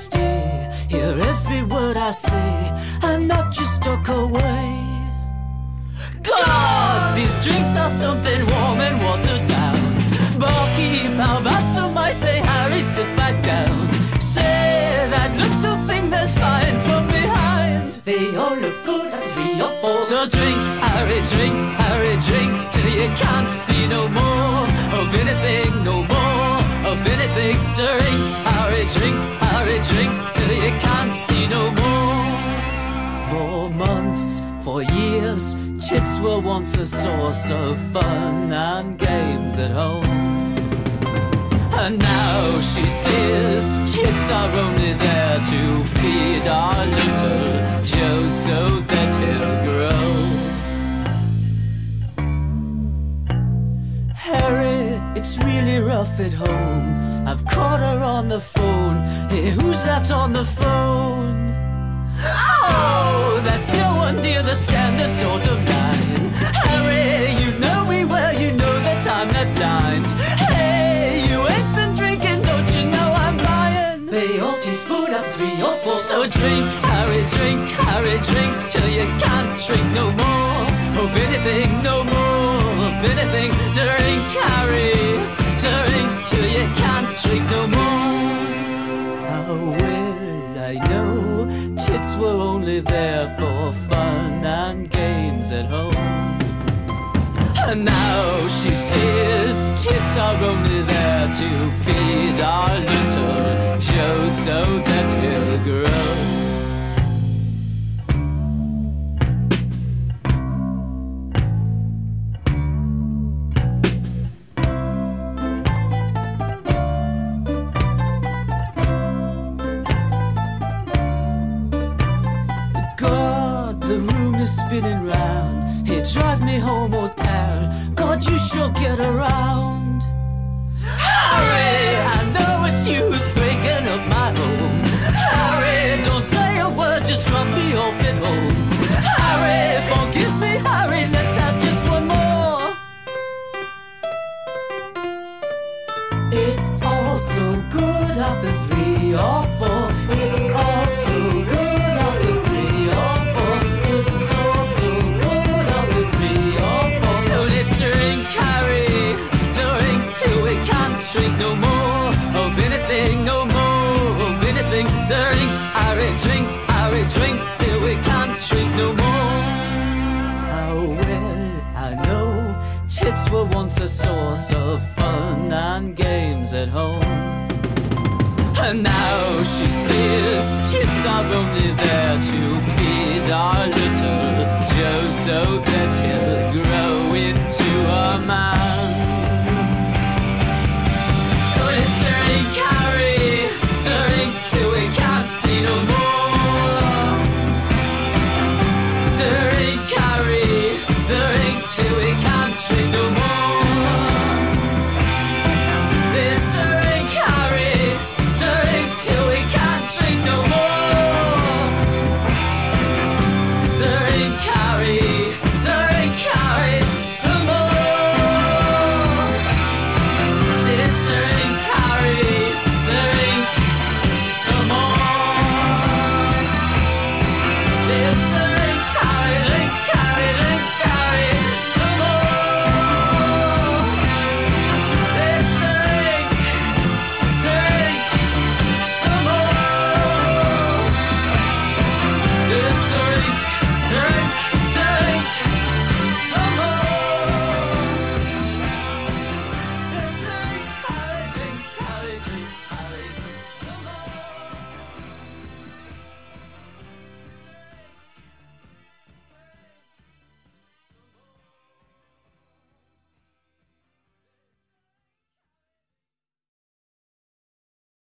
stay, hear every word I say, and not just talk away. God, these drinks are something warm and watered down. Barkeep, how about some might say, Harry, sit back down. Say that little thing that's flying from behind. They all look good at 3 or 4. So drink, Harry, drink, till you can't see no more of anything, no more of anything. Drink, Harry, drink, till you can't see no more. For months, for years, chits were once a source of fun and games at home. And now she says chits are only there to feed our little Joe so that he'll grow. Harry, it's really rough at home. I've caught her on the phone. Hey, who's that on the phone? Oh, that's no one, dear, the standard sort of line. Harry, you know me well, you know that I'm not blind. Hey, you ain't been drinking, don't you know I'm lying? They all taste good at 3 or 4. So drink, Harry, drink, till you can't drink no more of anything, no more of anything. Drink, Harry, drink, till you can't drink no more. How will I know chits were only there for fun and games at home? And now she says chits are only there to feed our little Joe so that he'll grow. The room is spinning round. Hey, drive me home, old pal. God, you sure get around. Harry, I know it's you who's breaking up my home. Harry, don't say a word, just drop me off at home. Harry, forgive me, Harry, let's have just one more. It's all so good after 3 or 4. It's all so good after 3 or 4. It's all so good after 3 or 4. So let's drink, Harry, drink till we can't drink no more of anything, no more of anything. Drink, Harry, drink till we can't drink no more. How well I know chits were once a source of fun and games at home. And now she says chits are only there to feed our little Joe so that he'll grow into a man.